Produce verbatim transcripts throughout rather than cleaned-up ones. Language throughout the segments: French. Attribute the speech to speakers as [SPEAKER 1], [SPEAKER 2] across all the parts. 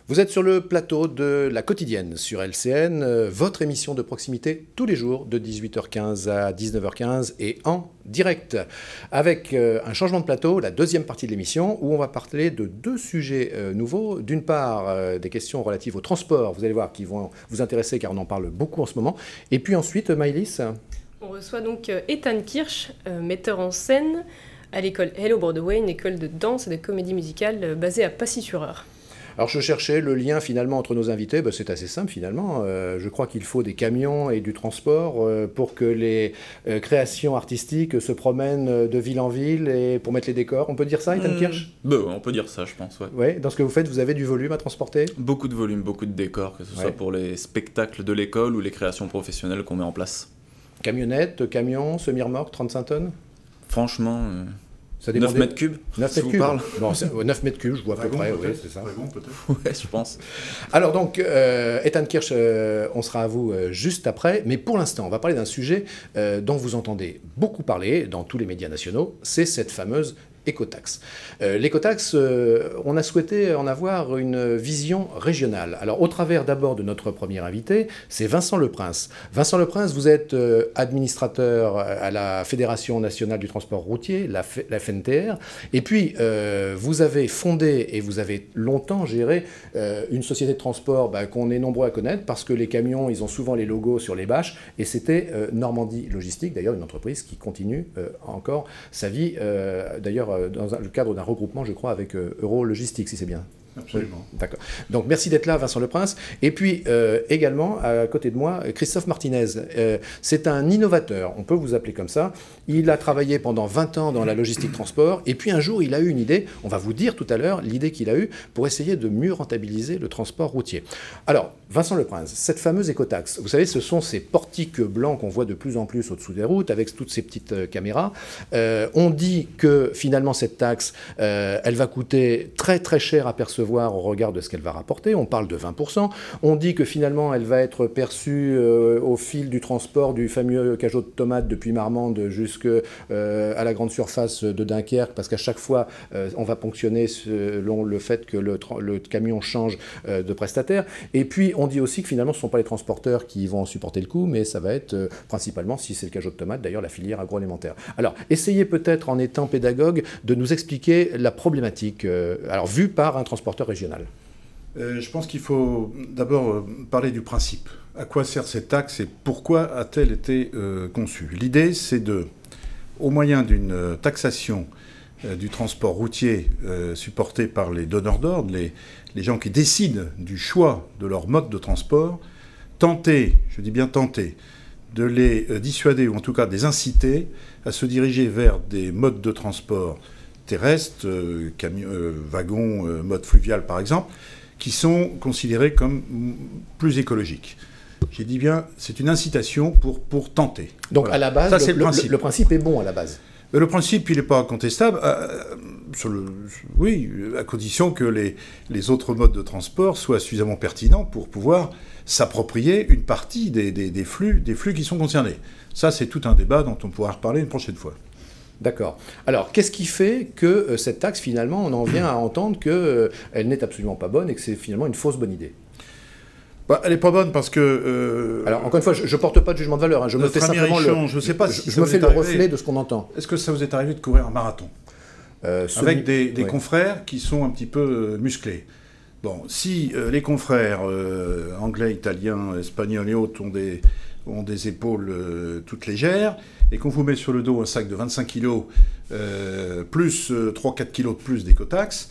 [SPEAKER 1] Vous êtes sur le plateau de La Quotidienne sur L C N, euh, votre émission de proximité tous les jours de dix-huit heures quinze à dix-neuf heures quinze et en direct. Avec euh, un changement de plateau, la deuxième partie de l'émission où on va parler de deux sujets euh, nouveaux. D'une part, euh, des questions relatives au transport, vous allez voir, qui vont vous intéresser car on en parle beaucoup en ce moment. Et puis ensuite, Maëlys.
[SPEAKER 2] On reçoit donc euh, Ethan Kirsch, euh, metteur en scène à l'école Hello Broadway, une école de danse et de comédie musicale euh, basée à Passy-sur-Eure.
[SPEAKER 1] Alors je cherchais le lien finalement entre nos invités, ben, c'est assez simple finalement. Euh, je crois qu'il faut des camions et du transport euh, pour que les euh, créations artistiques se promènent de ville en ville et pour mettre les décors. On peut dire ça, Ethan
[SPEAKER 3] mmh.
[SPEAKER 1] Kirsch ?
[SPEAKER 3] Bah, on peut dire ça, je pense, ouais.
[SPEAKER 1] Ouais, dans ce que vous faites, vous avez du volume à transporter ?
[SPEAKER 3] Beaucoup de volume, beaucoup de décors, que ce soit
[SPEAKER 1] ouais.
[SPEAKER 3] pour les spectacles de l'école ou les créations professionnelles qu'on met en place.
[SPEAKER 1] Camionnette, camion, semi-remorque, trente-cinq tonnes ?
[SPEAKER 3] Franchement... Euh...
[SPEAKER 1] Ça
[SPEAKER 3] neuf mètres cubes,
[SPEAKER 1] neuf
[SPEAKER 3] si
[SPEAKER 1] mètres
[SPEAKER 3] vous
[SPEAKER 1] cubes.
[SPEAKER 3] parle.
[SPEAKER 1] Bon, neuf mètres cubes, je vois à peu près, oui, c'est ça.
[SPEAKER 3] Dragon, peut-être. Ouais, je pense.
[SPEAKER 1] Alors donc, euh, Ethan Kirsch, euh, on sera à vous euh, juste après, mais pour l'instant, on va parler d'un sujet euh, dont vous entendez beaucoup parler dans tous les médias nationaux, c'est cette fameuse écotaxe. Euh, L'écotaxe, euh, on a souhaité en avoir une vision régionale. Alors, au travers d'abord de notre premier invité, c'est Vincent Leprince. Vincent Leprince, vous êtes euh, administrateur à la Fédération nationale du transport routier, la, F la F N T R, et puis euh, vous avez fondé et vous avez longtemps géré euh, une société de transport bah, qu'on est nombreux à connaître parce que les camions, ils ont souvent les logos sur les bâches, et c'était euh, Normandie Logistique, d'ailleurs une entreprise qui continue euh, encore sa vie, euh, d'ailleurs dans le cadre d'un regroupement, je crois, avec euh, Eurologistique, si c'est bien.
[SPEAKER 4] Absolument.
[SPEAKER 1] Oui, d'accord. Donc, merci d'être là, Vincent Leprince. Et puis, euh, également, à côté de moi, Christophe Martinez. Euh, c'est un innovateur, on peut vous appeler comme ça. Il a travaillé pendant vingt ans dans la logistique transport. Et puis, un jour, il a eu une idée, on va vous dire tout à l'heure, l'idée qu'il a eue pour essayer de mieux rentabiliser le transport routier. Alors, Vincent Leprince, cette fameuse écotaxe, vous savez, ce sont ces portiques blancs qu'on voit de plus en plus au-dessous des routes, avec toutes ces petites euh, caméras. Euh, on dit que, finalement, cette taxe, euh, elle va coûter très, très cher à percevoir au regard de ce qu'elle va rapporter, on parle de vingt pour cent. On dit que finalement elle va être perçue euh, au fil du transport du fameux cajot de tomates depuis Marmande jusqu'à euh, la grande surface de Dunkerque, parce qu'à chaque fois euh, on va ponctionner selon le fait que le, le camion change euh, de prestataire. Et puis on dit aussi que finalement ce ne sont pas les transporteurs qui vont supporter le coût, mais ça va être euh, principalement, si c'est le cajot de tomates, d'ailleurs la filière agroalimentaire. Alors essayez peut-être en étant pédagogue de nous expliquer la problématique, euh, alors vue par un transporteur régional.
[SPEAKER 4] Euh, je pense qu'il faut d'abord euh, parler du principe. À quoi sert cette taxe et pourquoi a-t-elle été euh, conçue? L'idée, c'est de, au moyen d'une taxation euh, du transport routier euh, supporté par les donneurs d'ordre, les, les gens qui décident du choix de leur mode de transport, tenter, je dis bien tenter, de les euh, dissuader ou en tout cas de les inciter à se diriger vers des modes de transport terrestres, euh, camions, euh, wagons, euh, mode fluvial par exemple, qui sont considérés comme plus écologiques. J'ai dit bien, c'est une incitation pour, pour tenter.
[SPEAKER 1] Donc
[SPEAKER 4] voilà.
[SPEAKER 1] à la base,
[SPEAKER 4] ça,
[SPEAKER 1] le,
[SPEAKER 4] le,
[SPEAKER 1] le,
[SPEAKER 4] principe.
[SPEAKER 1] le principe est bon à la base.
[SPEAKER 4] Le principe, il n'est pas contestable, euh, sur le, oui, à condition que les, les autres modes de transport soient suffisamment pertinents pour pouvoir s'approprier une partie des, des, des, flux, des flux qui sont concernés. Ça, c'est tout un débat dont on pourra reparler une prochaine fois.
[SPEAKER 1] D'accord. Alors, qu'est-ce qui fait que euh, cette taxe, finalement, on en vient à entendre qu'elle euh, n'est absolument pas bonne et que c'est finalement une fausse bonne idée?
[SPEAKER 4] Bah, elle n'est pas bonne parce que... Euh,
[SPEAKER 1] Alors, encore une fois, je ne porte pas de jugement de valeur. Hein, je me fais simplement le,
[SPEAKER 4] je sais pas si
[SPEAKER 1] je, je me fais le
[SPEAKER 4] arrivé.
[SPEAKER 1] reflet de ce qu'on entend.
[SPEAKER 4] Est-ce que ça vous est arrivé de courir un marathon euh, avec des, des ouais. confrères qui sont un petit peu euh, musclés? Bon, si euh, les confrères euh, anglais, italiens, espagnols et autres ont des, ont des épaules euh, toutes légères, et qu'on vous met sur le dos un sac de vingt-cinq kilos, euh, plus euh, trois à quatre kilos de plus d'écotaxe,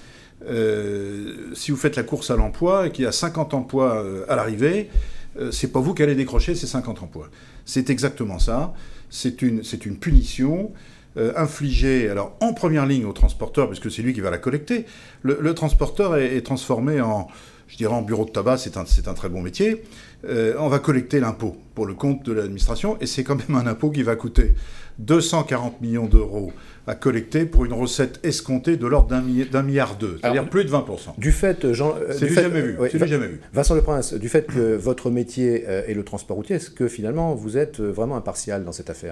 [SPEAKER 4] euh, si vous faites la course à l'emploi et qu'il y a cinquante emplois euh, à l'arrivée, euh, c'est pas vous qui allez décrocher ces cinquante emplois. C'est exactement ça. C'est une, c'est une punition euh, infligée alors, en première ligne au transporteur, puisque c'est lui qui va la collecter. Le, le transporteur est, est transformé en... Je dirais en bureau de tabac, c'est un, c'est un très bon métier. Euh, on va collecter l'impôt pour le compte de l'administration, et c'est quand même un impôt qui va coûter deux cent quarante millions d'euros à collecter pour une recette escomptée de l'ordre d'un milliard, d'un milliard deux, c'est-à-dire plus de vingt pour cent.
[SPEAKER 1] Du fait, Jean, euh,
[SPEAKER 4] c'est
[SPEAKER 1] du
[SPEAKER 4] du
[SPEAKER 1] fait,
[SPEAKER 4] jamais vu.
[SPEAKER 1] Ouais,
[SPEAKER 4] c'est du jamais vu.
[SPEAKER 1] Vincent Leprince, du fait que votre métier euh, est le transport routier, est-ce que finalement vous êtes vraiment impartial dans cette affaire?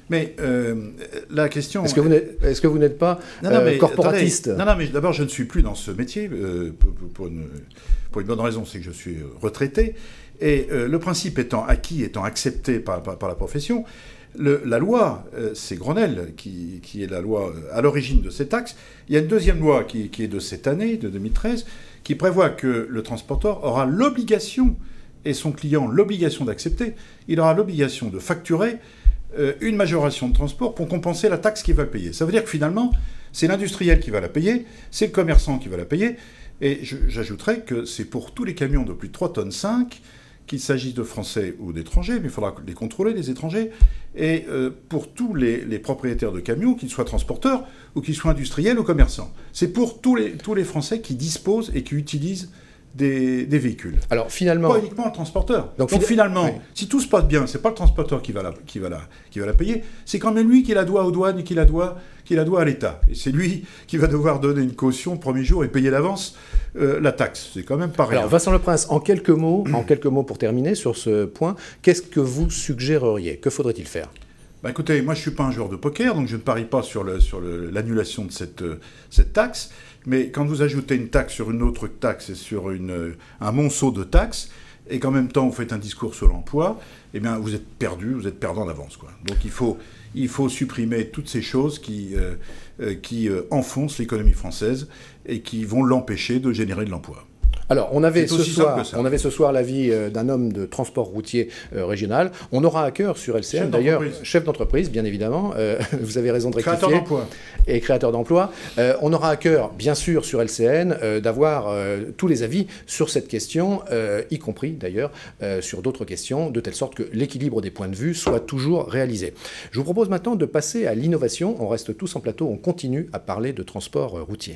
[SPEAKER 4] Mais euh, la question...
[SPEAKER 1] Est-ce que vous n'êtes est-ce que vous n'êtes pas
[SPEAKER 4] non, non, mais,
[SPEAKER 1] euh, corporatiste?
[SPEAKER 4] attendez, Non, non, mais d'abord, je ne suis plus dans ce métier, euh, pour, pour, une, pour une bonne raison, c'est que je suis retraité. Et euh, le principe étant acquis, étant accepté par, par, par la profession, le, la loi, euh, c'est Grenelle qui, qui est la loi à l'origine de ces taxes. Il y a une deuxième loi qui, qui est de cette année, de deux mille treize, qui prévoit que le transporteur aura l'obligation, et son client l'obligation d'accepter, il aura l'obligation de facturer euh, une majoration de transport pour compenser la taxe qu'il va payer. Ça veut dire que finalement, c'est l'industriel qui va la payer, c'est le commerçant qui va la payer, et j'ajouterais que c'est pour tous les camions de plus de trois tonnes cinq, qu'il s'agisse de Français ou d'étrangers, mais il faudra les contrôler, les étrangers, et euh, pour tous les, les propriétaires de camions, qu'ils soient transporteurs ou qu'ils soient industriels ou commerçants. C'est pour tous les, tous les Français qui disposent et qui utilisent Des, des véhicules.
[SPEAKER 1] Alors finalement...
[SPEAKER 4] Pas uniquement le transporteur. Donc,
[SPEAKER 1] Donc
[SPEAKER 4] finalement, oui. si tout se passe bien, c'est pas le transporteur qui va la, qui va la, qui va la payer, c'est quand même lui qui la doit aux douanes et qui la doit, qui la doit à l'État. Et c'est lui qui va devoir donner une caution le premier jour et payer d'avance euh, la taxe. C'est quand même pas rien.
[SPEAKER 1] Alors Vincent Leprince, en quelques mots, en quelques mots pour terminer sur ce point, qu'est-ce que vous suggéreriez? Que faudrait-il faire?
[SPEAKER 4] Bah écoutez, moi je suis pas un joueur de poker, donc je ne parie pas sur, le, sur le, l'annulation de cette, euh, cette taxe. Mais quand vous ajoutez une taxe sur une autre taxe et sur une, un monceau de taxes, et qu'en même temps vous faites un discours sur l'emploi, eh bien vous êtes perdu, vous êtes perdant d'avance, quoi. Donc il faut, il faut supprimer toutes ces choses qui, euh, euh, qui euh, enfoncent l'économie française et qui vont l'empêcher de générer de l'emploi.
[SPEAKER 1] Alors, on avait, ce soir, on avait ce soir l'avis d'un homme de transport routier euh, régional. On aura à cœur sur L C N, d'ailleurs, chef d'entreprise, bien évidemment. Euh, vous avez raison de rectifier.
[SPEAKER 4] Créateur d'emploi.
[SPEAKER 1] Et créateur d'emploi. Euh, on aura à cœur, bien sûr, sur L C N, euh, d'avoir euh, tous les avis sur cette question, euh, y compris, d'ailleurs, euh, sur d'autres questions, de telle sorte que l'équilibre des points de vue soit toujours réalisé. Je vous propose maintenant de passer à l'innovation. On reste tous en plateau, on continue à parler de transport euh, routier.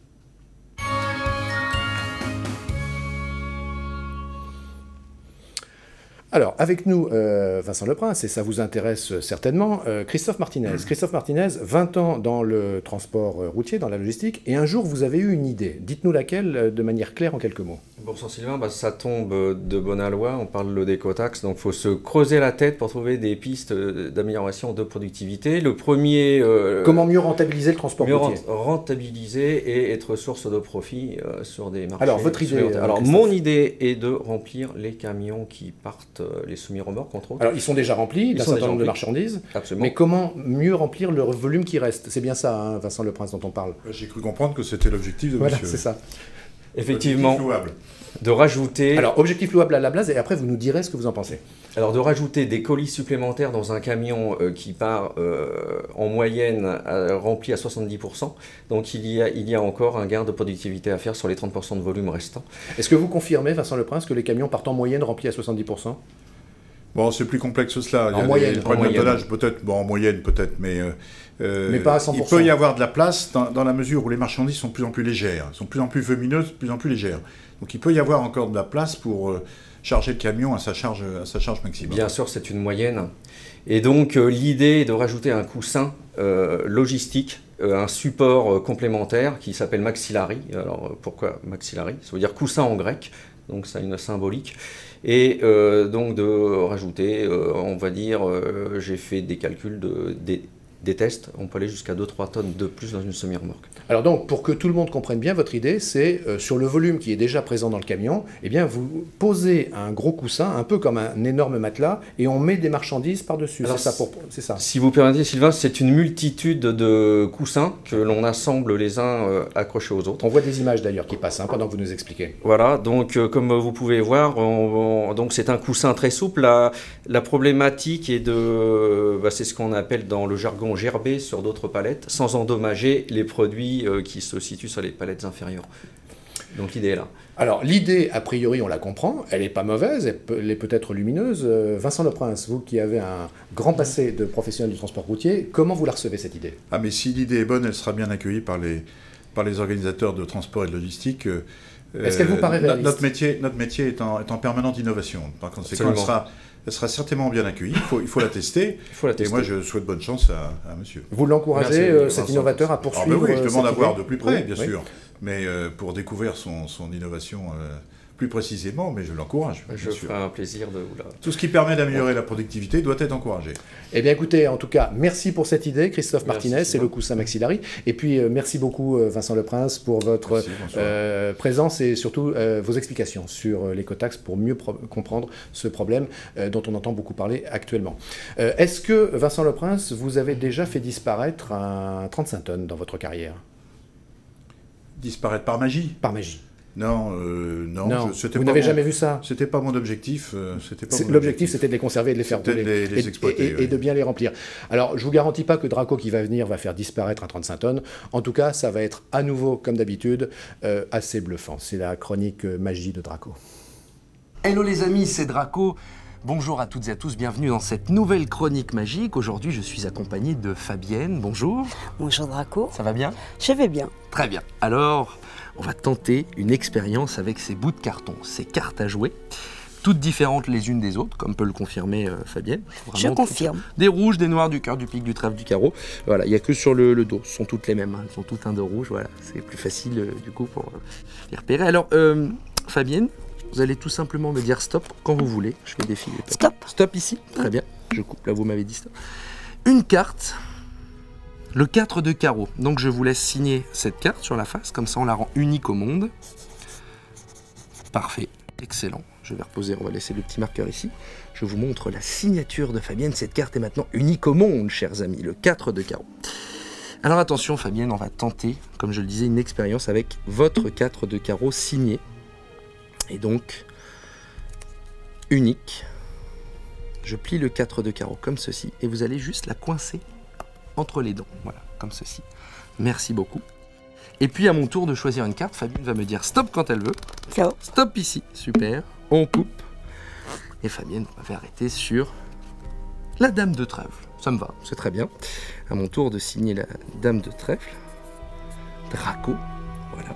[SPEAKER 1] Alors, avec nous, euh, Vincent Leprince, et ça vous intéresse certainement, euh, Christophe Martinez. Christophe Martinez, vingt ans dans le transport routier, dans la logistique, et un jour, vous avez eu une idée. Dites-nous laquelle, de manière claire, en quelques mots.
[SPEAKER 5] Bonsoir Sylvain, bah, ça tombe de bonne loi, on parle de l'écotaxe, donc il faut se creuser la tête pour trouver des pistes d'amélioration de productivité. Le premier... Euh,
[SPEAKER 1] Comment mieux rentabiliser le transport
[SPEAKER 5] mieux
[SPEAKER 1] routier?
[SPEAKER 5] Rentabiliser et être source de profit euh, sur des marchés.
[SPEAKER 1] Alors, votre idée euh,
[SPEAKER 5] Alors, mon idée est de remplir les camions qui partent, les semi-remorques, entre autres.
[SPEAKER 1] Alors, ils sont déjà remplis d'un certain nombre de marchandises.
[SPEAKER 5] Absolument.
[SPEAKER 1] Mais comment mieux remplir le volume qui reste? C'est bien ça, hein, Vincent Leprince, dont on parle.
[SPEAKER 4] J'ai cru comprendre que c'était l'objectif de
[SPEAKER 1] voilà,
[SPEAKER 4] monsieur.
[SPEAKER 1] c'est ça.
[SPEAKER 5] Effectivement, de rajouter...
[SPEAKER 1] Alors, objectif louable à la base, et après, vous nous direz ce que vous en pensez.
[SPEAKER 5] Alors, de rajouter des colis supplémentaires dans un camion euh, qui part euh, en moyenne à, rempli à soixante-dix pour cent. Donc, il y, a, il y a encore un gain de productivité à faire sur les trente pour cent de volume restant.
[SPEAKER 1] Est-ce que vous confirmez, Vincent Leprince, que les camions partent en moyenne remplis à soixante-dix pour cent?
[SPEAKER 4] Bon, c'est plus complexe que cela.
[SPEAKER 1] En
[SPEAKER 4] il y a
[SPEAKER 1] moyenne.
[SPEAKER 4] des problèmes d'attelage, peut-être, bon, en moyenne, peut-être, mais, euh,
[SPEAKER 1] mais pas à cent pour cent.
[SPEAKER 4] Il peut y avoir de la place dans, dans la mesure où les marchandises sont de plus en plus légères, sont de plus en plus volumineuses, de plus en plus légères. Donc, il peut y avoir encore de la place pour euh, charger le camion à sa charge, à sa charge maximum.
[SPEAKER 5] Bien sûr, c'est une moyenne. Et donc, euh, l'idée est de rajouter un coussin euh, logistique, euh, un support euh, complémentaire qui s'appelle maxillary. Alors, pourquoi maxillary? Ça veut dire coussin en grec, donc ça a une symbolique. Et euh, donc de rajouter, euh, on va dire, euh, j'ai fait des calculs, de, des, des tests, on peut aller jusqu'à deux à trois tonnes de plus dans une semi-remorque.
[SPEAKER 1] Alors donc, pour que tout le monde comprenne bien, votre idée, c'est euh, sur le volume qui est déjà présent dans le camion, eh bien, vous posez un gros coussin, un peu comme un énorme matelas, et on met des marchandises par-dessus. C'est ça, pour... c'est ça.
[SPEAKER 5] Si vous permettez, Sylvain, c'est une multitude de coussins que l'on assemble les uns euh, accrochés aux autres.
[SPEAKER 1] On voit des images d'ailleurs qui passent hein, pendant que vous nous expliquez.
[SPEAKER 5] Voilà, donc euh, comme vous pouvez voir, on, on, donc c'est un coussin très souple. La, la problématique est de, bah, c'est ce qu'on appelle dans le jargon gerber sur d'autres palettes, sans endommager les produits euh, qui se situent sur les palettes inférieures. Donc l'idée est là.
[SPEAKER 1] Alors l'idée, a priori, on la comprend, elle n'est pas mauvaise, elle, peut, elle est peut-être lumineuse. Euh, Vincent Leprince, vous qui avez un grand passé de professionnel du transport routier, comment vous la recevez cette idée?
[SPEAKER 4] Ah mais si l'idée est bonne, elle sera bien accueillie par les, par les organisateurs de transport et de logistique. Euh,
[SPEAKER 1] Est-ce qu'elle vous paraît réaliste?
[SPEAKER 4] Notre métier, notre métier est, en, est en permanente innovation. Par conséquent, elle sera, elle sera certainement bien accueillie. Il faut, il faut la tester.
[SPEAKER 5] Il faut la tester.
[SPEAKER 4] Et moi, je souhaite bonne chance à, à monsieur.
[SPEAKER 1] Vous l'encouragez, euh, cet innovateur, à poursuivre?
[SPEAKER 4] Ah ben oui, je demande à voir
[SPEAKER 1] idée.
[SPEAKER 4] de plus près,
[SPEAKER 1] oui,
[SPEAKER 4] bien
[SPEAKER 1] oui.
[SPEAKER 4] sûr. Mais euh, pour découvrir son, son innovation euh, plus précisément, mais je l'encourage.
[SPEAKER 5] Je ferai un plaisir de vous la...
[SPEAKER 4] Tout ce qui permet d'améliorer la productivité doit être encouragé.
[SPEAKER 1] Eh bien écoutez, en tout cas, merci pour cette idée, Christophe Martinez, c'est le coussin Maxillari. Et puis euh, merci beaucoup euh, Vincent Leprince pour votre merci, euh, présence et surtout euh, vos explications sur euh, l'écotaxe pour mieux comprendre ce problème euh, dont on entend beaucoup parler actuellement. Euh, Est-ce que, Vincent Leprince, vous avez déjà fait disparaître un trente-cinq tonnes dans votre carrière?
[SPEAKER 4] Disparaître par magie?
[SPEAKER 1] Par magie.
[SPEAKER 4] Non, euh, non,
[SPEAKER 1] non.
[SPEAKER 4] Je,
[SPEAKER 1] vous n'avez jamais vu ça?
[SPEAKER 4] C'était pas mon objectif. Euh,
[SPEAKER 1] L'objectif, c'était de les conserver et de les faire
[SPEAKER 4] rouler. Les, les
[SPEAKER 1] et,
[SPEAKER 4] exploiter,
[SPEAKER 1] et, et,
[SPEAKER 4] oui.
[SPEAKER 1] et de bien les remplir. Alors, je vous garantis pas que Draco qui va venir va faire disparaître un trente-cinq tonnes. En tout cas, ça va être à nouveau, comme d'habitude, euh, assez bluffant. C'est la chronique euh, magie de Draco.
[SPEAKER 6] Hello les amis, c'est Draco. Bonjour à toutes et à tous, bienvenue dans cette nouvelle chronique magique. Aujourd'hui, je suis accompagné de Fabienne. Bonjour.
[SPEAKER 7] Bonjour Draco.
[SPEAKER 6] Ça va bien?
[SPEAKER 7] Je vais bien.
[SPEAKER 6] Très bien. Alors, on va tenter une expérience avec ces bouts de carton, ces cartes à jouer, toutes différentes les unes des autres, comme peut le confirmer euh, Fabienne.
[SPEAKER 7] Je confirme.
[SPEAKER 6] Toutes, des rouges, des noirs, du cœur, du pique, du trèfle, du carreau. Voilà, il n'y a que sur le, le dos, ce sont toutes les mêmes. Hein. Elles sont toutes un dos rouge, voilà. C'est plus facile euh, du coup pour euh, les repérer. Alors, euh, Fabienne, vous allez tout simplement me dire stop quand vous voulez. Je vais défiler.
[SPEAKER 7] Stop.
[SPEAKER 6] Stop ici. Très bien. Je coupe. Là, vous m'avez dit stop. Une carte. Le quatre de carreau. Donc, je vous laisse signer cette carte sur la face. Comme ça, on la rend unique au monde. Parfait. Excellent. Je vais reposer. On va laisser le petit marqueur ici. Je vous montre la signature de Fabienne. Cette carte est maintenant unique au monde, chers amis. Le quatre de carreau. Alors, attention, Fabienne, on va tenter, comme je le disais, une expérience avec votre quatre de carreau signé. Et donc, unique, je plie le quatre de carreau comme ceci, et vous allez juste la coincer entre les dents, voilà, comme ceci. Merci beaucoup. Et puis à mon tour de choisir une carte, Fabienne va me dire stop quand elle veut.
[SPEAKER 7] Ciao.
[SPEAKER 6] Stop ici, super, on coupe. Et Fabienne va faire arrêter sur la dame de trèfle. Ça me va, c'est très bien. À mon tour de signer la dame de trèfle. Draco, voilà.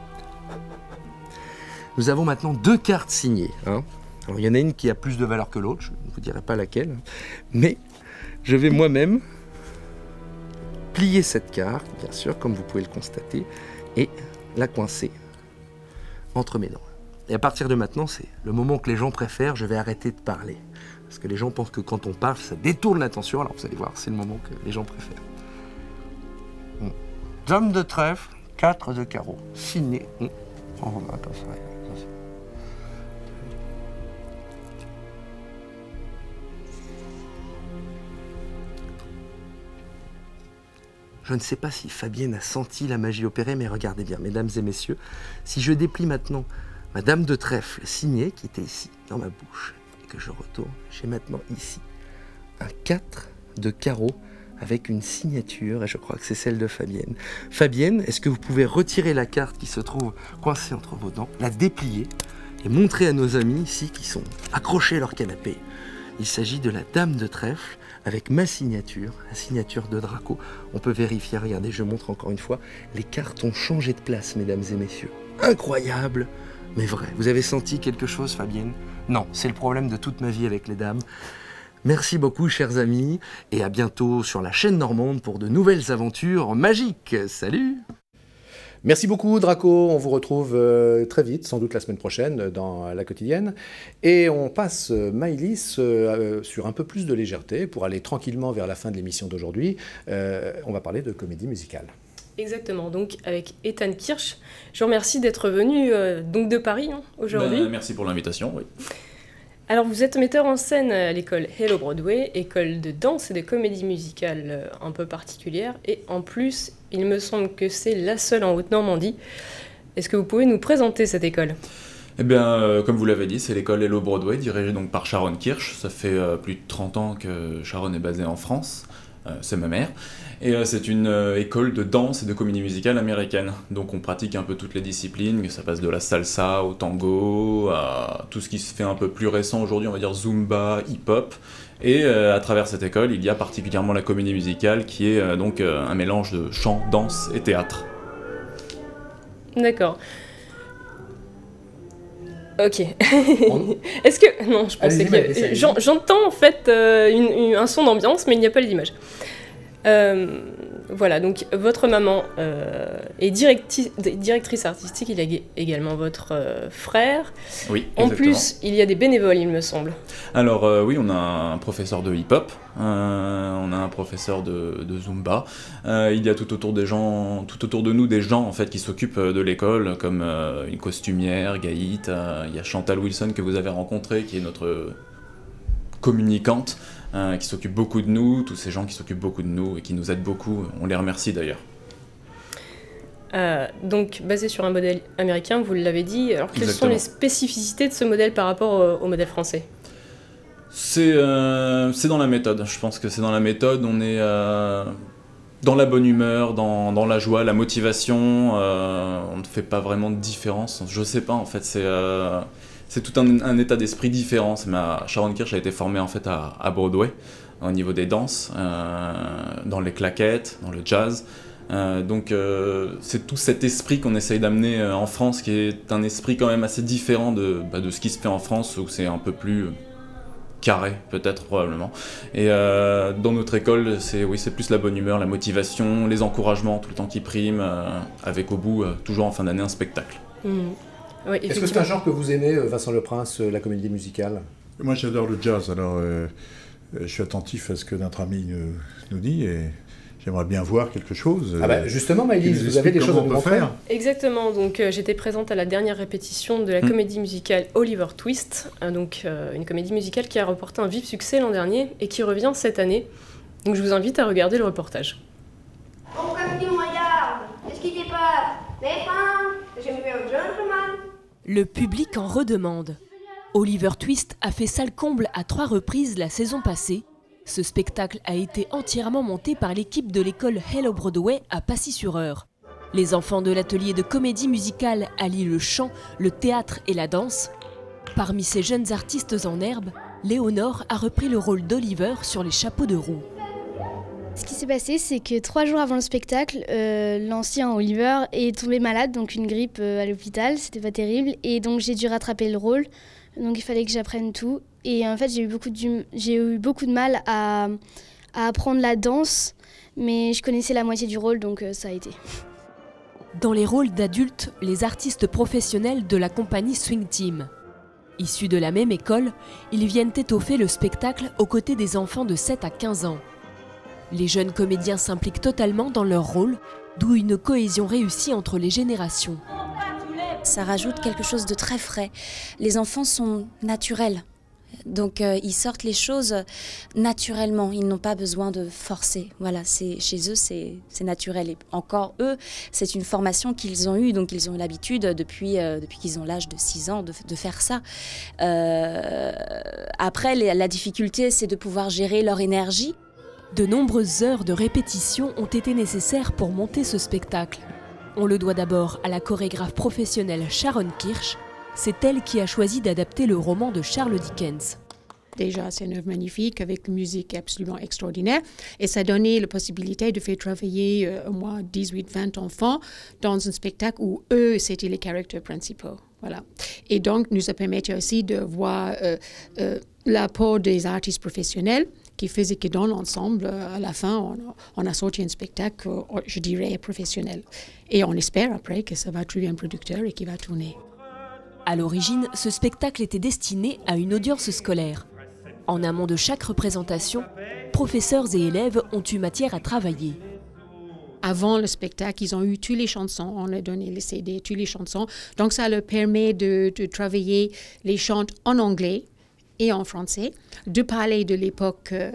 [SPEAKER 6] Nous avons maintenant deux cartes signées. Hein. Alors, il y en a une qui a plus de valeur que l'autre, je ne vous dirai pas laquelle, mais je vais moi-même plier cette carte, bien sûr, comme vous pouvez le constater, et la coincer entre mes dents. Et à partir de maintenant, c'est le moment que les gens préfèrent, je vais arrêter de parler. Parce que les gens pensent que quand on parle, ça détourne l'attention, alors vous allez voir, c'est le moment que les gens préfèrent. Bon. Dame de trèfle, quatre de carreau, signé. Bon. On remet comme ça. Je ne sais pas si Fabienne a senti la magie opérer, mais regardez bien, mesdames et messieurs, si je déplie maintenant ma dame de trèfle signée, qui était ici, dans ma bouche, et que je retourne, j'ai maintenant ici un quatre de carreau avec une signature, et je crois que c'est celle de Fabienne. Fabienne, est-ce que vous pouvez retirer la carte qui se trouve coincée entre vos dents, la déplier, et montrer à nos amis ici qui sont accrochés à leur canapé? Il s'agit de la dame de trèfle, avec ma signature, la signature de Draco. On peut vérifier, regardez, je montre encore une fois, les cartes ont changé de place, mesdames et messieurs. Incroyable, mais vrai. Vous avez senti quelque chose, Fabienne? Non, c'est le problème de toute ma vie avec les dames. Merci beaucoup, chers amis, et à bientôt sur la chaîne Normande pour de nouvelles aventures magiques. Salut!
[SPEAKER 1] Merci beaucoup Draco, on vous retrouve euh, très vite, sans doute la semaine prochaine dans La Quotidienne. Et on passe euh, Maëlys euh, sur un peu plus de légèreté pour aller tranquillement vers la fin de l'émission d'aujourd'hui. Euh, on va parler de comédie musicale.
[SPEAKER 2] Exactement, donc avec Ethan Kirsch. Je vous remercie d'être venu euh, donc de Paris hein, aujourd'hui.
[SPEAKER 3] Ben, merci pour l'invitation, oui.
[SPEAKER 2] Alors vous êtes metteur en scène à l'école Hello Broadway, école de danse et de comédie musicale un peu particulière, et en plus, il me semble que c'est la seule en Haute-Normandie. Est-ce que vous pouvez nous présenter cette école ?
[SPEAKER 3] Eh bien, euh, comme vous l'avez dit, c'est l'école Hello Broadway, dirigée donc par Sharon Kirsch. Ça fait euh, plus de trente ans que Sharon est basée en France. Euh, c'est ma mère. Et euh, c'est une euh, école de danse et de comédie musicale américaine. Donc on pratique un peu toutes les disciplines, ça passe de la salsa au tango, à tout ce qui se fait un peu plus récent aujourd'hui, on va dire zumba, hip-hop. Et euh, à travers cette école, il y a particulièrement la comédie musicale qui est euh, donc euh, un mélange de chant, danse et théâtre.
[SPEAKER 2] D'accord. Ok. Est-ce que... Non, je pensais que... J'entends en fait euh, une, une, un son d'ambiance, mais il n'y a pas l'image. Euh, voilà, donc votre maman euh, est directi directrice artistique, il y a également votre euh, frère.
[SPEAKER 3] Oui,
[SPEAKER 2] en
[SPEAKER 3] exactement.
[SPEAKER 2] plus, il y a des bénévoles, il me semble.
[SPEAKER 3] Alors euh, oui, on a un professeur de hip-hop, euh, on a un professeur de, de Zumba. Euh, il y a tout autour des gens, tout autour de nous des gens en fait qui s'occupent de l'école, comme euh, une costumière, Gaït. Euh, il y a Chantal Wilson que vous avez rencontrée, qui est notre communicante. Euh, qui s'occupent beaucoup de nous, tous ces gens qui s'occupent beaucoup de nous et qui nous aident beaucoup, on les remercie d'ailleurs.
[SPEAKER 2] Euh, donc basé sur un modèle américain, vous l'avez dit, alors quelles
[SPEAKER 3] Exactement.
[SPEAKER 2] sont les spécificités de ce modèle par rapport au, au modèle français?
[SPEAKER 3] C'est euh, c'est dans la méthode, je pense que c'est dans la méthode, on est euh, dans la bonne humeur, dans, dans la joie, la motivation, euh, on ne fait pas vraiment de différence, je sais pas en fait, c'est... Euh, C'est tout un, un état d'esprit différent. Ma Sharon Kirsch a été formée en fait à, à Broadway, au niveau des danses, euh, dans les claquettes, dans le jazz. Euh, donc euh, c'est tout cet esprit qu'on essaye d'amener euh, en France, qui est un esprit quand même assez différent de, bah, de ce qui se fait en France, où c'est un peu plus carré, peut-être, probablement. Et euh, dans notre école, c'est oui, c'est plus la bonne humeur, la motivation, les encouragements tout le temps qui priment, euh, avec au bout, euh, toujours en fin d'année, un spectacle.
[SPEAKER 2] Mmh. Oui,
[SPEAKER 1] est-ce que c'est un genre que vous aimez, Vincent Leprince, la comédie musicale?
[SPEAKER 4] Moi j'adore le jazz, alors euh, je suis attentif à ce que notre ami nous, nous dit et j'aimerais bien voir quelque chose.
[SPEAKER 1] Ah bah justement Maëlys, vous avez des choses à nous montrer?
[SPEAKER 2] Exactement, donc euh, j'étais présente à la dernière répétition de la mmh. comédie musicale Oliver Twist, euh, donc euh, une comédie musicale qui a remporté un vif succès l'an dernier et qui revient cette année. Donc je vous invite à regarder le reportage.
[SPEAKER 8] Mon capitaine regarde, est-ce qu'il n'est pas les femmes, j'aime bien un gentleman.
[SPEAKER 9] Le public en redemande. Oliver Twist a fait salle comble à trois reprises la saison passée. Ce spectacle a été entièrement monté par l'équipe de l'école Hello Broadway à Passy-sur-Eure. Les enfants de l'atelier de comédie musicale allient le chant, le théâtre et la danse. Parmi ces jeunes artistes en herbe, Léonore a repris le rôle d'Oliver sur les chapeaux de roue.
[SPEAKER 10] Ce qui s'est passé, c'est que trois jours avant le spectacle, euh, l'ancien Oliver est tombé malade, donc une grippe euh, à l'hôpital, c'était pas terrible, et donc j'ai dû rattraper le rôle, donc il fallait que j'apprenne tout. Et en fait, j'ai eu beaucoup de, j'ai eu beaucoup de mal à, à apprendre la danse, mais je connaissais la moitié du rôle, donc euh, ça a été.
[SPEAKER 9] Dans les rôles d'adultes, les artistes professionnels de la compagnie Swing Team. Issus de la même école, ils viennent étoffer le spectacle aux côtés des enfants de sept à quinze ans. Les jeunes comédiens s'impliquent totalement dans leur rôle, d'où une cohésion réussie entre les générations.
[SPEAKER 11] Ça rajoute quelque chose de très frais. Les enfants sont naturels, donc euh, ils sortent les choses naturellement. Ils n'ont pas besoin de forcer. Voilà, c'est, chez eux, c'est naturel. Et encore eux, c'est une formation qu'ils ont eue, donc ils ont l'habitude depuis, euh, depuis qu'ils ont l'âge de six ans de, de faire ça. Euh, après, les, la difficulté, c'est de pouvoir gérer leur énergie.
[SPEAKER 9] De nombreuses heures de répétition ont été nécessaires pour monter ce spectacle. On le doit d'abord à la chorégraphe professionnelle Sharon Kirsch. C'est elle qui a choisi d'adapter le roman de Charles Dickens.
[SPEAKER 12] Déjà, c'est une œuvre magnifique avec une musique absolument extraordinaire. Et ça donnait la possibilité de faire travailler euh, au moins dix-huit vingt enfants dans un spectacle où eux, c'était les caractères principaux. Voilà. Et donc, nous a permis aussi de voir euh, euh, l'apport des artistes professionnels qui faisait que dans l'ensemble, à la fin, on a, on a sorti un spectacle, je dirais, professionnel. Et on espère après que ça va trouver un producteur et qu'il va tourner.
[SPEAKER 9] À l'origine, ce spectacle était destiné à une audience scolaire. En amont de chaque représentation, professeurs et élèves ont eu matière à travailler.
[SPEAKER 12] Avant le spectacle, ils ont eu toutes les chansons, on a donné les C D, toutes les chansons. Donc ça leur permet de, de travailler les chants en anglais et en français, de parler de l'époque euh,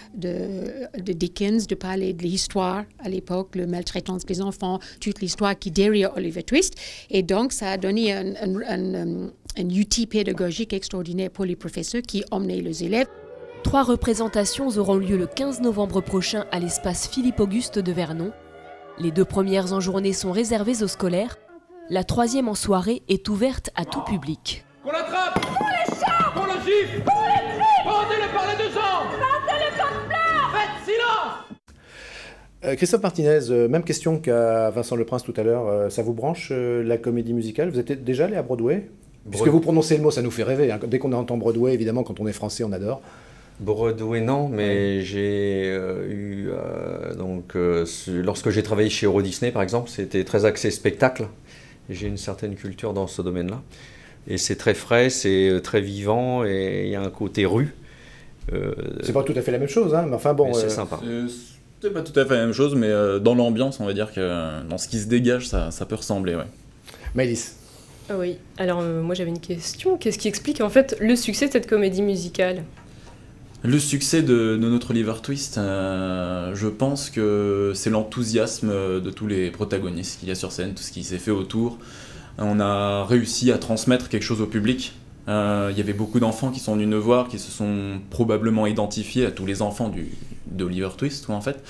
[SPEAKER 12] de, de Dickens, de parler de l'histoire à l'époque, le maltraitance des enfants, toute l'histoire qui est derrière Oliver Twist. Et donc, ça a donné un, un, un, un outil pédagogique extraordinaire pour les professeurs qui emmenaient les élèves.
[SPEAKER 9] Trois représentations auront lieu le quinze novembre prochain à l'espace Philippe-Auguste de Vernon. Les deux premières en journée sont réservées aux scolaires. La troisième en soirée est ouverte à tout public.
[SPEAKER 13] Qu'on l'attrape! Pour les chats! Qu'on le gifle! Pour les tripes! Pendez-le par les deux jambes! Battez-le comme plat! Faites silence!
[SPEAKER 1] Euh, Christophe Martinez, euh, même question qu'à Vincent Leprince tout à l'heure. Euh, ça vous branche, euh, la comédie musicale? Vous êtes déjà allé à Broadway? Puisque vous prononcez le mot, ça nous fait rêver. Hein. Dès qu'on entend Broadway, évidemment, quand on est français, on adore.
[SPEAKER 5] Broadway, non, mais j'ai euh, eu, euh, donc, euh, lorsque j'ai travaillé chez Euro Disney, par exemple, c'était très axé spectacle. J'ai une certaine culture dans ce domaine-là. Et c'est très frais, c'est très vivant, et il y a un côté rue.
[SPEAKER 1] Euh, c'est pas tout à fait la même chose, hein, mais enfin bon...
[SPEAKER 5] Mais c'est
[SPEAKER 1] euh,
[SPEAKER 5] sympa.
[SPEAKER 3] C'est pas tout à fait la même chose, mais euh, dans l'ambiance, on va dire que euh, dans ce qui se dégage, ça, ça peut ressembler, ouais.
[SPEAKER 1] Maëlys.
[SPEAKER 2] Oui, alors euh, moi j'avais une question. Qu'est-ce qui explique en fait le succès de cette comédie musicale ?
[SPEAKER 3] Le succès de, de notre Oliver Twist, euh, je pense que c'est l'enthousiasme de tous les protagonistes qu'il y a sur scène, tout ce qui s'est fait autour. On a réussi à transmettre quelque chose au public. Euh, il y avait beaucoup d'enfants qui sont venus nous voir, qui se sont probablement identifiés à tous les enfants du, d'Oliver Twist, en fait.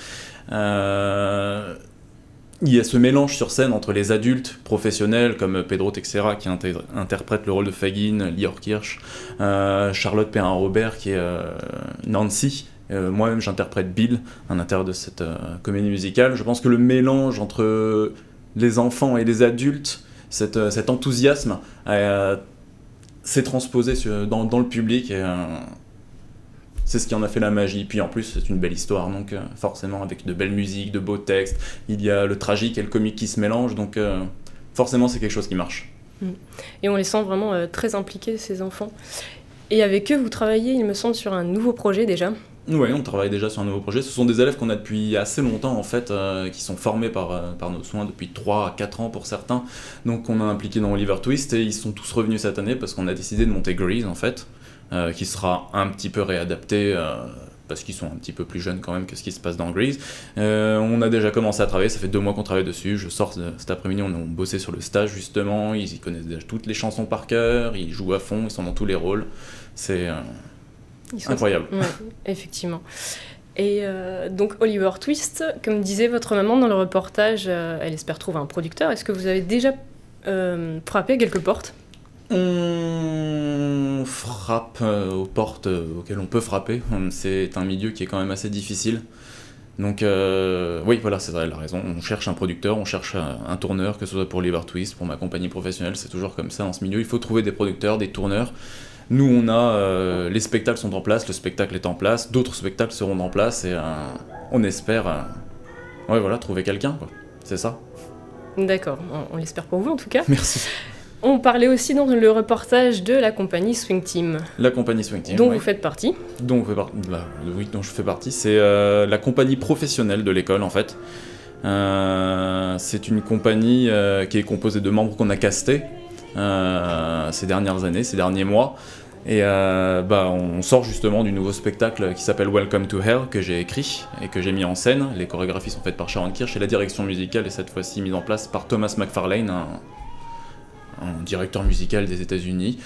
[SPEAKER 3] Euh, il y a ce mélange sur scène entre les adultes professionnels comme Pedro Teixeira qui intègre, interprète le rôle de Fagin, Lior Kirsch, euh, Charlotte Perrin-Robert qui est euh, Nancy, euh, moi-même j'interprète Bill à l'intérieur de cette euh, comédie musicale. Je pense que le mélange entre les enfants et les adultes, cette, euh, cet enthousiasme euh, s'est transposé sur, dans, dans le public et euh, c'est ce qui en a fait la magie. Puis en plus, c'est une belle histoire, donc euh, forcément avec de belles musiques, de beaux textes, il y a le tragique et le comique qui se mélangent, donc euh, forcément c'est quelque chose qui marche.
[SPEAKER 2] Et on les sent vraiment euh, très impliqués, ces enfants. Et avec eux, vous travaillez, il me semble, sur un nouveau projet déjà.
[SPEAKER 3] Oui, on travaille déjà sur un nouveau projet. Ce sont des élèves qu'on a depuis assez longtemps, en fait, euh, qui sont formés par, euh, par nos soins depuis trois à quatre ans pour certains. Donc on a impliqué dans Oliver Twist et ils sont tous revenus cette année parce qu'on a décidé de monter Grease, en fait. Euh, qui sera un petit peu réadapté euh, parce qu'ils sont un petit peu plus jeunes quand même que ce qui se passe dans Grease. Euh, on a déjà commencé à travailler, ça fait deux mois qu'on travaille dessus. Je sors cet après-midi, on a bossé sur le stage justement, ils y connaissent déjà toutes les chansons par cœur, ils jouent à fond, ils sont dans tous les rôles. C'est euh, incroyable.
[SPEAKER 2] Ouais, effectivement. Et euh, donc Oliver Twist, comme disait votre maman dans le reportage, euh, elle espère trouver un producteur. Est-ce que vous avez déjà euh, frappé à quelques portes ?
[SPEAKER 3] On frappe euh, aux portes euh, auxquelles on peut frapper. C'est un milieu qui est quand même assez difficile. Donc euh, oui, voilà, c'est vrai, elle a raison. On cherche un producteur, on cherche un, un tourneur, que ce soit pour Oliver Twist, pour ma compagnie professionnelle, c'est toujours comme ça dans ce milieu. Il faut trouver des producteurs, des tourneurs. Nous, on a euh, les spectacles sont en place, le spectacle est en place, d'autres spectacles seront en place et euh, on espère, euh, ouais, voilà, trouver quelqu'un, quoi. C'est ça.
[SPEAKER 2] D'accord, on, on l'espère pour vous en tout cas.
[SPEAKER 3] Merci.
[SPEAKER 2] On parlait aussi dans le reportage de la compagnie Swing Team.
[SPEAKER 3] La compagnie Swing Team,
[SPEAKER 2] dont
[SPEAKER 3] oui.
[SPEAKER 2] vous faites partie.
[SPEAKER 3] Dont, vous faites par... bah, oui, dont je fais partie. C'est euh, la compagnie professionnelle de l'école, en fait. Euh, c'est une compagnie euh, qui est composée de membres qu'on a castés euh, ces dernières années, ces derniers mois. Et euh, bah, on sort justement du nouveau spectacle qui s'appelle Welcome to Hell, que j'ai écrit et que j'ai mis en scène. Les chorégraphies sont faites par Sharon Kirsch et la direction musicale est cette fois-ci mise en place par Thomas McFarlane, un... un directeur musical des États-Unis.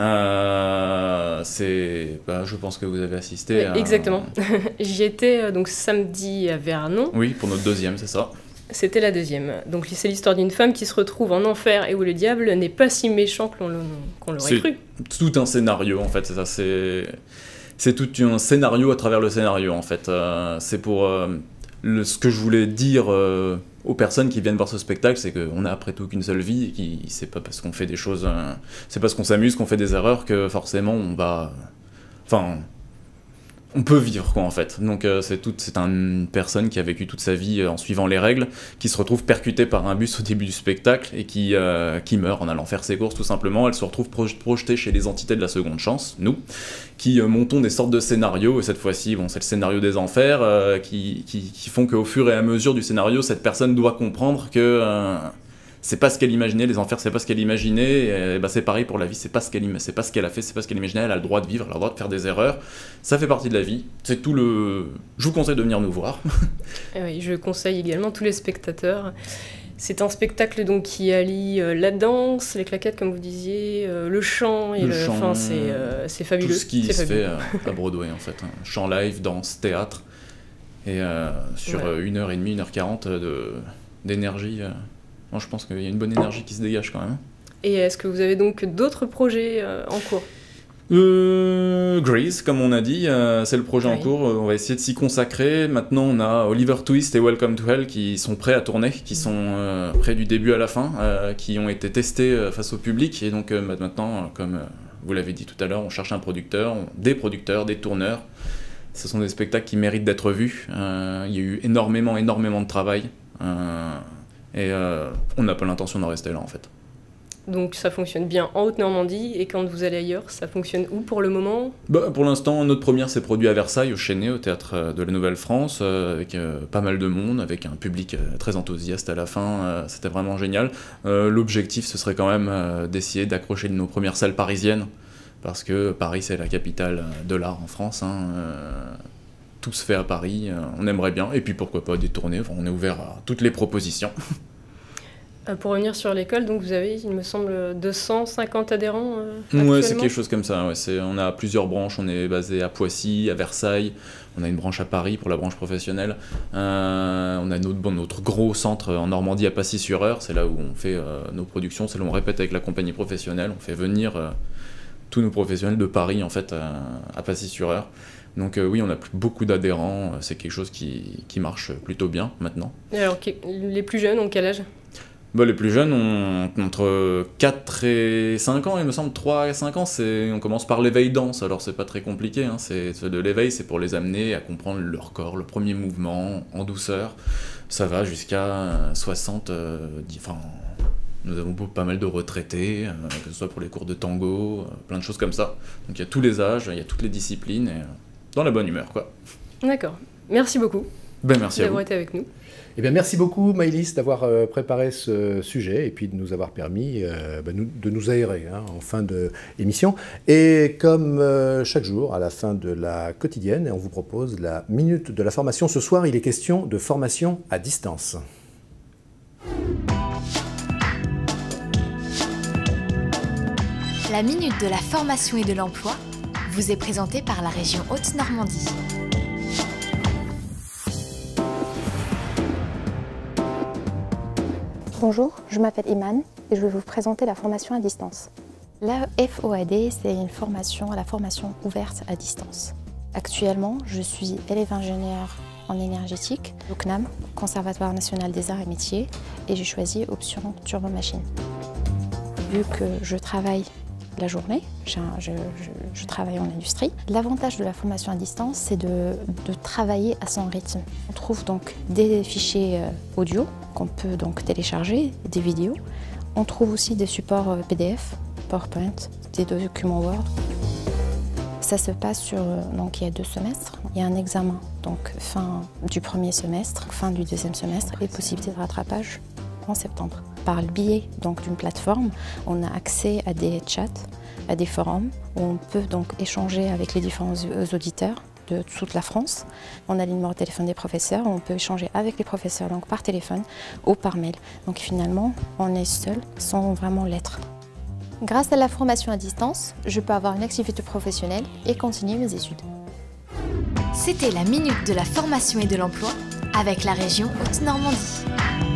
[SPEAKER 3] Euh, c'est, bah, je pense que vous avez assisté.
[SPEAKER 2] Oui,
[SPEAKER 3] à...
[SPEAKER 2] Exactement. J'y étais euh, donc samedi à Vernon.
[SPEAKER 3] Oui, pour notre deuxième, c'est ça.
[SPEAKER 2] C'était la deuxième. Donc c'est l'histoire d'une femme qui se retrouve en enfer et où le diable n'est pas si méchant qu'on qu'on l'aurait
[SPEAKER 3] c'est
[SPEAKER 2] cru.
[SPEAKER 3] Tout un scénario en fait. C'est ça. C'est c'est tout un scénario à travers le scénario en fait. Euh, c'est pour euh, le, ce que je voulais dire. Euh, aux personnes qui viennent voir ce spectacle, c'est qu'on a après tout qu'une seule vie et qui c'est pas parce qu'on fait des choses, euh, c'est parce qu'on s'amuse, qu'on fait des erreurs que forcément on va, enfin, on peut vivre quoi en fait. Donc euh, c'est toute, c'est une personne qui a vécu toute sa vie euh, en suivant les règles, qui se retrouve percutée par un bus au début du spectacle et qui euh, qui meurt en allant faire ses courses tout simplement. Elle se retrouve proj- projetée chez les entités de la seconde chance, nous, qui euh, montons des sortes de scénarios et cette fois-ci, bon, c'est le scénario des enfers euh, qui, qui qui font qu'au fur et à mesure du scénario, cette personne doit comprendre que euh, c'est pas ce qu'elle imaginait, les enfers c'est pas ce qu'elle imaginait, et, et bah, c'est pareil pour la vie, c'est pas ce qu'elle c'est pas ce qu'elle a fait, c'est pas ce qu'elle imaginait, elle a le droit de vivre, elle a le droit de faire des erreurs, ça fait partie de la vie, c'est tout le... Je vous conseille de venir nous voir.
[SPEAKER 2] Et oui, je conseille également tous les spectateurs. C'est un spectacle donc qui allie euh, la danse, les claquettes comme vous disiez, euh, le chant, et
[SPEAKER 3] le
[SPEAKER 2] le...
[SPEAKER 3] chant,
[SPEAKER 2] enfin, c'est, euh, c'est fabuleux.
[SPEAKER 3] Tout ce qui
[SPEAKER 2] c'est
[SPEAKER 3] se
[SPEAKER 2] fabuleux.
[SPEAKER 3] fait euh, à Broadway en fait, hein. Chant live, danse, théâtre, et euh, sur
[SPEAKER 2] Ouais.
[SPEAKER 3] euh, une heure et demie, une heure quarante de... d'énergie... Euh... Moi, je pense qu'il y a une bonne énergie qui se dégage quand même.
[SPEAKER 2] Et est-ce que vous avez donc d'autres projets euh, en cours ?
[SPEAKER 3] Euh, Grease, comme on a dit, euh, c'est le projet
[SPEAKER 2] Oui.
[SPEAKER 3] en cours. On va essayer de s'y consacrer. Maintenant, on a Oliver Twist et Welcome to Hell qui sont prêts à tourner, qui sont euh, prêts du début à la fin, euh, qui ont été testés euh, face au public. Et donc, euh, maintenant, comme euh, vous l'avez dit tout à l'heure, on cherche un producteur, on, des producteurs, des tourneurs. Ce sont des spectacles qui méritent d'être vus. Euh, il y a eu énormément, énormément de travail. Euh, et euh, on n'a pas l'intention d'en rester là, en fait.
[SPEAKER 2] Donc ça fonctionne bien en Haute-Normandie, et quand vous allez ailleurs, ça fonctionne où pour le moment?
[SPEAKER 3] Bah, pour l'instant, notre première s'est produite à Versailles, au Chêné, au Théâtre de la Nouvelle-France, euh, avec euh, pas mal de monde, avec un public euh, très enthousiaste à la fin, euh, c'était vraiment génial. Euh, L'objectif, ce serait quand même euh, d'essayer d'accrocher nos premières salles parisiennes, parce que Paris, c'est la capitale de l'art en France, hein, euh, tout se fait à Paris, euh, on aimerait bien, et puis pourquoi pas des tournées, enfin, on est ouvert à toutes les propositions.
[SPEAKER 2] Pour revenir sur l'école, donc vous avez, il me semble, deux cent cinquante adhérents euh,
[SPEAKER 3] Ouais, c'est quelque chose comme ça. Ouais. C'est, on a plusieurs branches. On est basé à Poissy, à Versailles. On a une branche à Paris pour la branche professionnelle. Euh, on a notre, bon, notre gros centre en Normandie à Passy-sur-Eure. C'est là où on fait euh, nos productions. C'est là où on répète avec la compagnie professionnelle. On fait venir euh, tous nos professionnels de Paris en fait à, à Passy-sur-Eure. Donc euh, oui, on a beaucoup d'adhérents. C'est quelque chose qui, qui marche plutôt bien maintenant.
[SPEAKER 2] Et alors, les plus jeunes ont quel âge?
[SPEAKER 3] Bah, les plus jeunes ont entre quatre et cinq ans, il me semble, trois et cinq ans, c'est, on commence par l'éveil danse, alors c'est pas très compliqué, hein, c'est, de l'éveil, c'est pour les amener à comprendre leur corps, le premier mouvement, en douceur, ça va jusqu'à soixante, euh, enfin, nous avons pas mal de retraités, euh, que ce soit pour les cours de tango, euh, plein de choses comme ça, donc il y a tous les âges, il y a toutes les disciplines, et, euh, dans la bonne humeur, quoi.
[SPEAKER 2] D'accord, merci beaucoup
[SPEAKER 3] ben, merci
[SPEAKER 2] d'avoir
[SPEAKER 3] à vous.
[SPEAKER 2] été avec nous.
[SPEAKER 1] Eh bien, merci beaucoup, Maëlys, d'avoir euh, préparé ce sujet et puis de nous avoir permis euh, bah, nous, de nous aérer hein, en fin d'émission. Et comme euh, chaque jour, à la fin de la quotidienne, on vous propose la minute de la formation. Ce soir, il est question de formation à distance.
[SPEAKER 14] La minute de la formation et de l'emploi vous est présentée par la région Haute-Normandie.
[SPEAKER 15] Bonjour, je m'appelle Iman et je vais vous présenter la formation à distance. La F O A D, c'est une formation à la formation ouverte à distance. Actuellement, je suis élève ingénieur en énergétique au C N A M, Conservatoire national des arts et métiers, et j'ai choisi option turbo-machine. Vu que je travaille la journée, je, je, je travaille en industrie, l'avantage de la formation à distance, c'est de, de travailler à son rythme. On trouve donc des fichiers audio qu'on peut donc télécharger, des vidéos. On trouve aussi des supports P D F, PowerPoint, des documents Word. Ça se passe sur, donc il y a deux semestres. Il y a un examen, donc fin du premier semestre, fin du deuxième semestre, et possibilité de rattrapage en septembre. Par le biais donc d'une plateforme, on a accès à des chats, à des forums, où on peut donc échanger avec les différents auditeurs de toute la France. On a le numéro de téléphone des professeurs, on peut échanger avec les professeurs donc par téléphone ou par mail. Donc finalement, on est seul sans vraiment l'être. Grâce à la formation à distance, je peux avoir une activité professionnelle et continuer mes études.
[SPEAKER 14] C'était la minute de la formation et de l'emploi avec la région Haute-Normandie.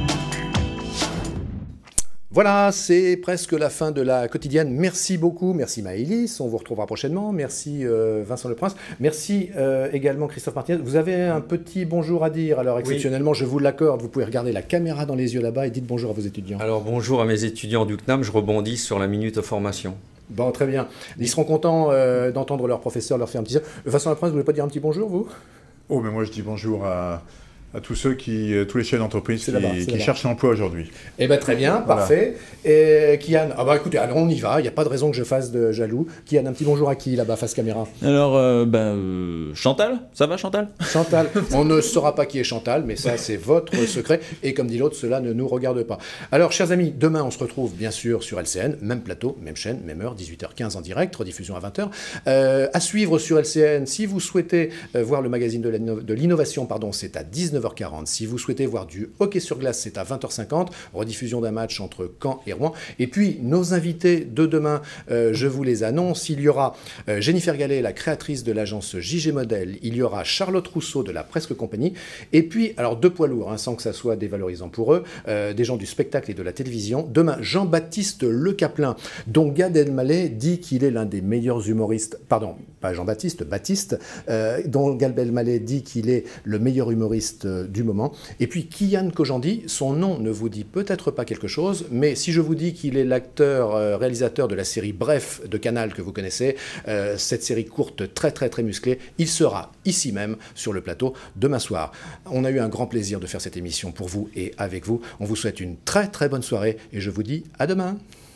[SPEAKER 1] Voilà, c'est presque la fin de la quotidienne. Merci beaucoup, merci Maëlys, on vous retrouvera prochainement. Merci euh, Vincent Leprince, merci euh, également Christophe Martinez. Vous avez un petit bonjour à dire, alors exceptionnellement, oui. Je vous l'accorde, vous pouvez regarder la caméra dans les yeux là-bas et dites bonjour à vos étudiants.
[SPEAKER 5] Alors bonjour à mes étudiants du C N A M, je rebondis sur la minute formation.
[SPEAKER 1] Bon, très bien. Ils seront contents euh, d'entendre leur professeur leur faire un petit... Vincent Leprince, vous voulez pas dire un petit bonjour, vous?
[SPEAKER 4] Oh, mais moi je dis bonjour à... à tous ceux qui, tous les chefs d'entreprise qui, qui cherchent l'emploi aujourd'hui.
[SPEAKER 1] Eh bien, très bien, voilà. Parfait. Et Kian, ah bah écoutez, alors on y va, il n'y a pas de raison que je fasse de jaloux. Kian, un petit bonjour à qui, là-bas, face caméra?
[SPEAKER 3] Alors, euh, ben, euh, Chantal, ça va Chantal?
[SPEAKER 1] Chantal, on ne saura pas qui est Chantal, mais ça, c'est votre secret. Et comme dit l'autre, cela ne nous regarde pas. Alors, chers amis, demain, on se retrouve, bien sûr, sur L C N, même plateau, même chaîne, même heure, dix-huit heures quinze en direct, rediffusion à vingt heures. Euh, à suivre sur L C N, si vous souhaitez euh, voir le magazine de l'innovation, pardon, c'est à dix-neuf heures quarante. Si vous souhaitez voir du hockey sur glace, c'est à vingt heures cinquante, rediffusion d'un match entre Caen et Rouen. Et puis, nos invités de demain, euh, je vous les annonce. Il y aura euh, Jennifer Gallet, la créatrice de l'agence J G Model. Il y aura Charlotte Rousseau de la Presque Compagnie. Et puis, alors deux poids lourds, hein, sans que ça soit dévalorisant pour eux, euh, des gens du spectacle et de la télévision. Demain, Jean-Baptiste Le Caplin, dont Gad Elmaleh dit qu'il est l'un des meilleurs humoristes, pardon, pas Jean-Baptiste, Baptiste, euh, dont Gad Elmaleh dit qu'il est le meilleur humoriste euh, du moment. Et puis Kian Kojandi, son nom ne vous dit peut-être pas quelque chose, mais si je vous dis qu'il est l'acteur, euh, réalisateur de la série Bref de Canal que vous connaissez, euh, cette série courte très très très musclée, il sera ici même sur le plateau demain soir. On a eu un grand plaisir de faire cette émission pour vous et avec vous. On vous souhaite une très très bonne soirée et je vous dis à demain.